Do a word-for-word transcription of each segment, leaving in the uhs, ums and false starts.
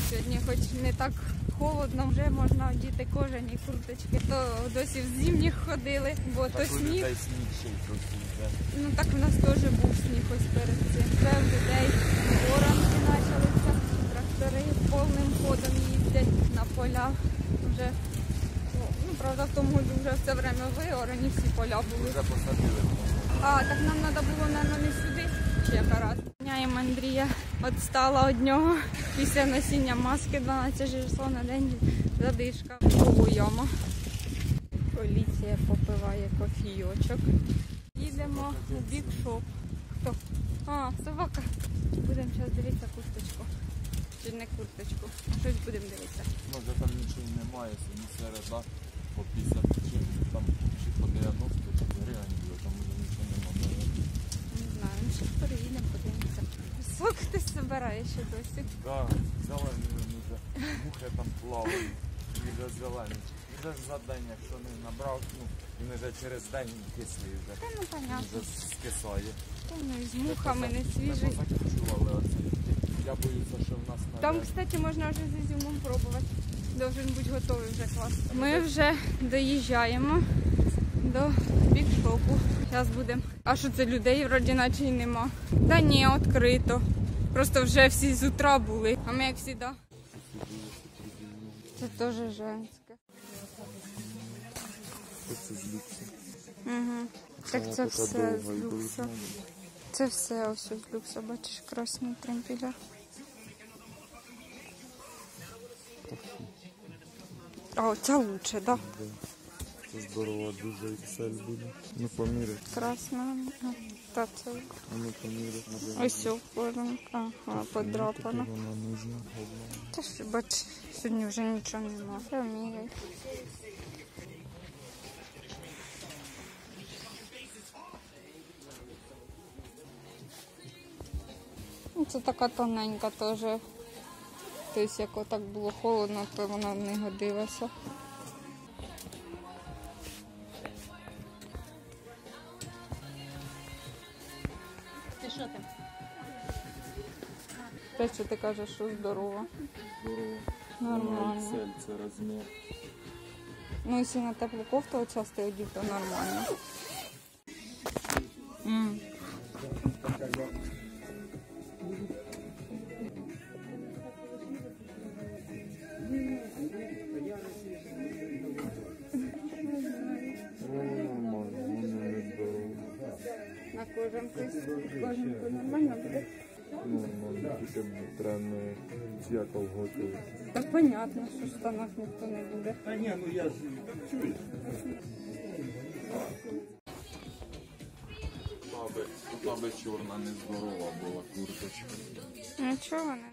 Сьогодні хоч не так холодно, вже можна одіти кожані курточки. То досі в зимніх ходили, бо так то сніг. Ну так у нас теж був сніг ось перед цим. Вже в людей оранки почалися, трактори повним ходом їздять на поля. Вже, ну правда в тому году вже все время виорані, всі поля були. Вже посадили. А, так нам треба було, мабуть, не сюди ще карати. Няєм Андрія відстала від нього після носіння маски дванадцять часов на день, задишка. Ого, яма. Поліція попиває кофійочок. Їдемо у бікшоп. Хто? А, собака. Будемо зараз дивитися курточку. Чи не курточку. Щось будемо дивитися. Може там нічого немає, сьогодні середа по п'ятдесят чи там чи по дев'яносто чи гривень було, там вже нічого немає. Не знаю, ми зараз переїдемо, подивимося. Сок хтось збирає ще досі. Так, зелені вже, мухи там плавають, вже зелені. Вже ж за день, якщо не набрав, ну, він вже через день кислий вже. Та ну понятно. Вже скисає. Та ну і з мухами не свіжий. Ми позакручували оце. Я боюся, що в нас на Там, кстати, можна вже з ізюмом пробувати. Должен бути готовий вже клас. Ми вже доїжджаємо до бікшопу. Зараз будемо. А що це, людей вроді наче й нема? Та ні, відкрито. Просто вже всі з утра були. А ми як завжди. Це теж женське. Це з люксу. Угу. Так це все з люксу. Це все ось з люксу. Бачиш, красний тремпеля. А оця лучше, так? Да? Це здорово, дуже ікс ель буде. Ну поміряй. Красна. Та це. А ну поміряй. Ось о, форма. Ага, подрапана. Вона нужна. Та ж, бач, сьогодні вже нічого нема. Все міряй. Це така тоненька теж. Тобто, як отак було холодно, то вона не годилася. Ти що там? Те, що ти кажеш, що здорово. Здорово. Нормально. ікс ель це розмір. Ну, якщо на теплу кофту очас ти одів, то нормально. М. На кожанку, кожанку нормально буде? Нормально, тільки треба не ці колготи. Так понятно, що в штанах ніхто не буде. А ні, ну я ж чую. Та би чорна нездорова була курточка. Нічого не.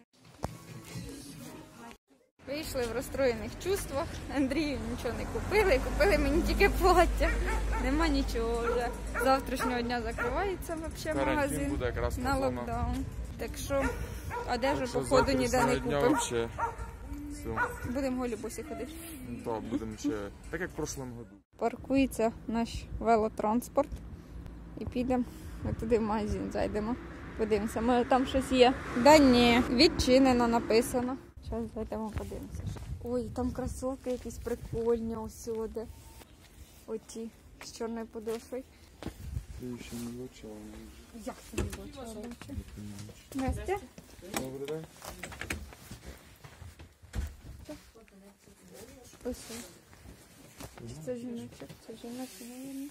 Вийшли в розстроєних чувствах. Андрію нічого не купили. Купили мені тільки плаття. Нема нічого вже. З завтрашнього дня закривається взагалі магазин буде якраз на зона. локдаун. Так що одежу, Що походу, ніде не завтрашнього дня купимо. вообще все. Будемо голі босі ходити. Ну, то будемо ще, так як в прошлому году. Паркується наш велотранспорт. І підемо туди в магазин, зайдемо. Подивимося, може там щось є. Да ні, відчинено написано. Зараз зайдемо, подивимося. Ой, там кросовки якісь прикольні усюди. Оті з чорною подошвою. Ти ще не бачила. Як це не бачила раніше? Настя? Добрий день. Ось. Чи це жіночок? Це жіночок, мабуть.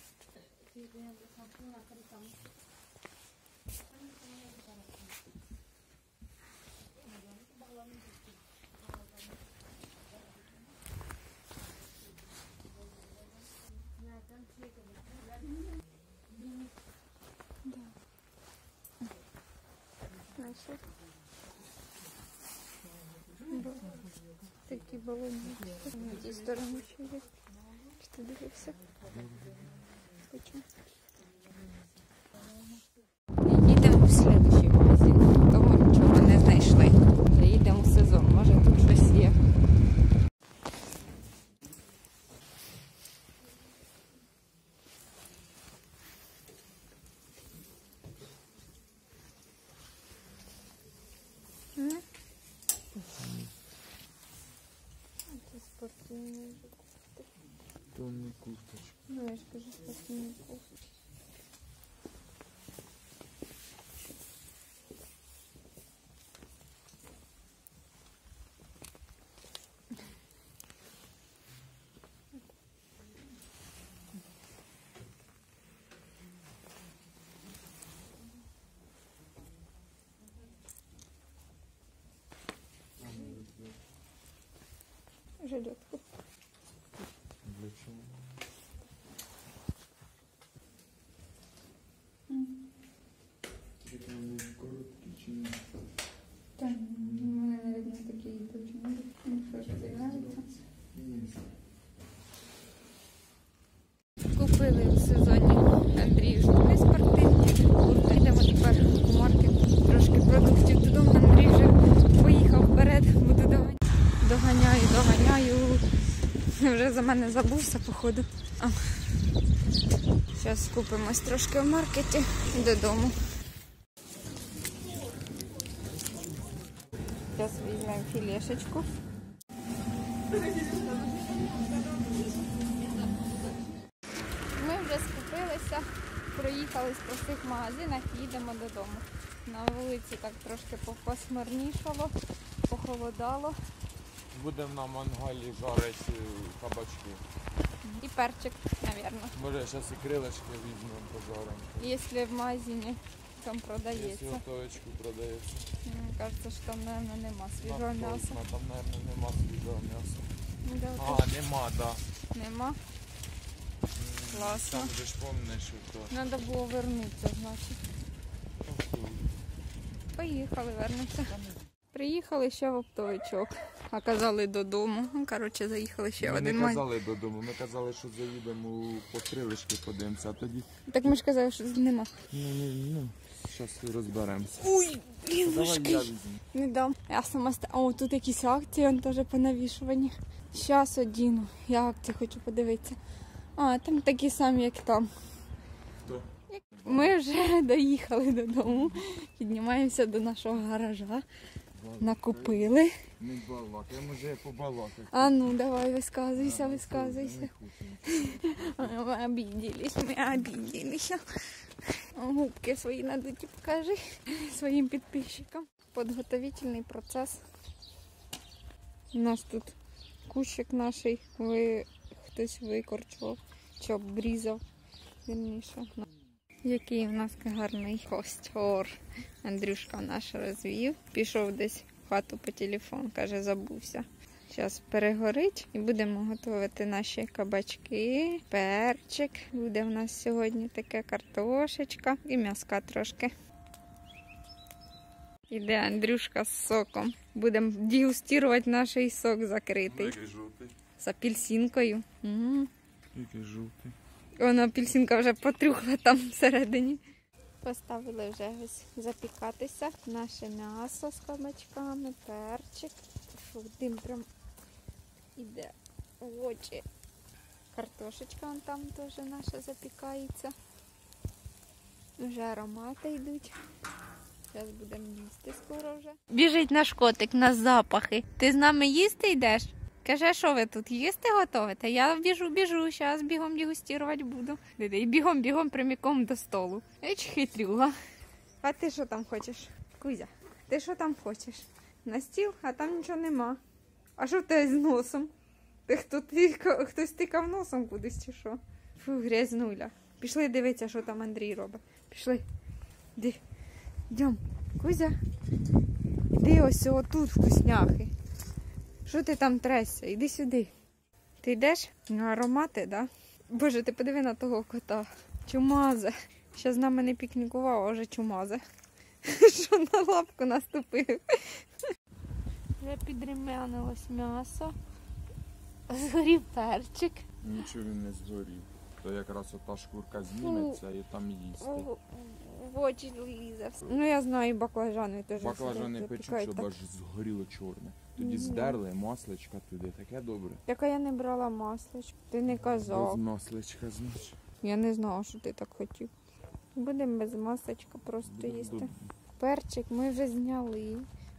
Знайшов. Такі балони. На тій стороні ще є. Чи ти дивився? Хочу. Їдемо в слідчий магазин. Тому нічого не знайшли. Їдемо в сезон. Може тут щось є. спортивні вже купити. То не курточка. Ну, я ж кажу, спортивні кофти. Жилетку. Для чого? Тільки вони короткі чи ні? Так, у мене, мабуть, такі йдуть. Ну, що ж, подивляється. Ні. Купили в сезоні Андрію штуки спортивні. Йдемо тепер у маркет. Трошки продуктів додому. Андрій вже поїхав вперед. Буду доганяти. Доганяю, доганяю. Вже за мене забувся, походу. Зараз купимось трошки в маркеті і додому. Зараз візьмемо філешечку. Ми вже скупилися, проїхались по всіх магазинах і їдемо додому. На вулиці так трошки посмирнішало, похолодало. Будемо на мангалі жарити кабачки. І перчик, мабуть. Може, зараз і крилишки візьмемо пожаримо. Якщо в магазині там продається. Якщо готовочку продається. Мені кажеться, що там, мабуть, нема свіжого Так, м'яса. точно, там, мабуть, нема свіжого м'яса. Ну, да, А, тут нема, так. нема. Класно. Там же ж помниш, що то. Треба було вернутися, значить. Поїхали, вернемося. Приїхали ще в оптовичок, а казали додому. Ну, коротше, заїхали ще в Ми один не магазин. казали додому, ми казали, що заїдемо по крилишки подивимося, а тоді... Так ми ж казали, що нема. Ну, ну, ну, зараз розберемося. Ой, блін, Давай важкий. я візьму. Не дам. Я сама ста... О, тут якісь акції, он теж понавішувані. Щас одіну. Я акції хочу подивитися. А, там такі самі, як там. Хто? Ми вже доїхали додому. Піднімаємося до нашого гаража. Накупили. Не балакай, може я побалакаю. А ну, давай, висказуйся, висказуйся. Мы обиделись, мы обиделись. Губки свої надуті покажи своїм підписчикам. Подготовительний процес. У нас тут кущик наш, ви... хтось викорчував, чи обрізав. Вірніше. Який у нас гарний костер. Андрюшка наш розвів. Пішов десь в хату по телефону, каже, забувся. Зараз перегорить і будемо готувати наші кабачки, перчик. Буде в нас сьогодні таке картошечка і м'яска трошки. Іде Андрюшка з соком. Будемо дегустувати наш сок закритий. Який жовтий. З апельсинкою. Угу. Який жовтий. Вона апельсинка вже потрюхла там всередині. Поставили вже ось запікатися наше м'ясо з кабачками, перчик. Фу, дим прям іде в очі. Картошечка вон там теж наша запікається. Вже аромати йдуть. Зараз будемо їсти скоро вже. Біжить наш котик на запахи. Ти з нами їсти йдеш? Каже, що ви тут їсти готовите? Я біжу, біжу, зараз бігом дегустувати буду. Диди, і бігом, бігом прямиком до столу. Еч, хитрюга. А ти що там хочеш? Кузя, ти що там хочеш? На стіл, а там нічого нема. А що в тебе з носом? Ти хто тикав, хтось тикав носом кудись чи що? Фу, грязнуля. Пішли дивитися, що там Андрій робить. Пішли. Іди. Йдем. Кузя. Іди ось отут вкусняхи. Що ти там тресся? Іди сюди. Ти йдеш? Ну, аромати, да? Боже, ти подиви на того кота. Чумазе. Ще з нами не пікнікував, а вже чумазе. Що на лапку наступив. Вже підрумянилось м'ясо. Згорів перчик. Нічого він не згорів. То якраз ота шкурка зніметься і там їсти. В, в очі лізе. Ну я знаю, баклажани теж. Баклажани сидять, печуть, запікають щоб так. аж згоріло чорне. Тоді Мгм. здерли, масличка туди, таке добре. Так а я не брала масличко. Ти не Без казав. масличка, значить. Я не знала, що ти так хотів. Будемо без масочка просто Буде їсти. добре. Перчик ми вже зняли.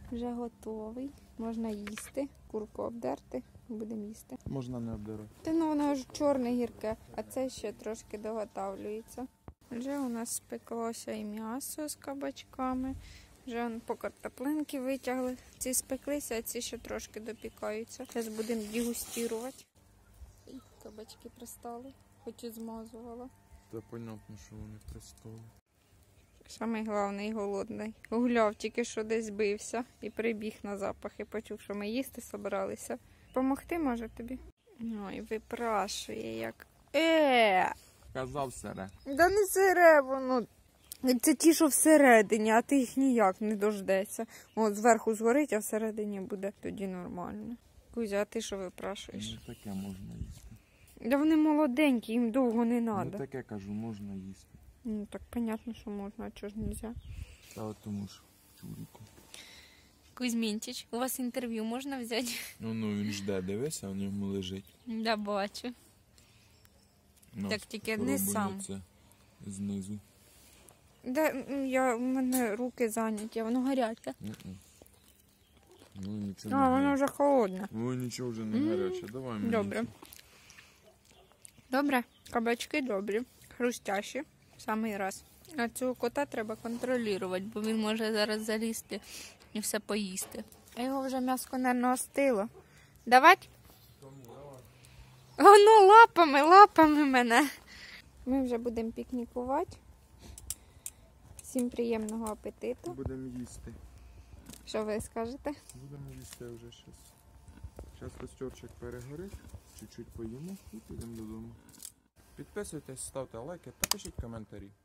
вже готовий. Можна їсти. Курку обдерти. Будемо їсти. Можна не обдирати. Та ну воно ж чорне гірке, а це ще трошки доготавлюється. Вже у нас спеклося і м'ясо з кабачками. Вже он по картоплинки витягли. Ці спеклися, а ці ще трошки допікаються. Зараз будемо дегустувати. І кабачки пристали, хоч і змазувала. Та понятно, що вони пристали. Самий головний голодний. Гуляв, тільки що десь бився і прибіг на запах і почув, що ми їсти собралися. Помогти може тобі? Ой, випрашує як. Е! Казав сере. Да не сире воно. Це ті, що всередині, а ти їх ніяк не дождеться. От зверху згорить, а всередині буде тоді нормально. Кузя, а ти що випрашуєш? Ну таке можна їсти. Да вони молоденькі, їм довго не Ну треба. таке кажу, можна їсти. Ну так понятно, що можна, а чого ж нельзя. Та от тому ж чуріку. Кузьмінчич, у вас інтерв'ю можна взяти? Ну ну він жде, дивися, в ньому лежить. Да, бачу. Ну, Так тільки не сам. Це знизу. Да, я, у мене руки зайняті, а воно гаряче. М-м. Ну нічого А, не воно гаряче. вже холодне. Ну нічого вже не М, гаряче. Давай мені. Добре. це. Добре, кабачки добрі, хрустящі, в самий раз. А цього кота треба контролювати, бо він може зараз залізти і все поїсти. А його вже м'яско, мабуть, остило. Давать? О, ну лапами, лапами мене. Ми вже будемо пікнікувати. Всім приємного апетиту. Будемо їсти. Що ви скажете? Будемо їсти вже щось. Зараз костерчик перегорить, чуть-чуть поїмо і підемо додому. Підписуйтесь, ставте лайки та пишіть коментарі.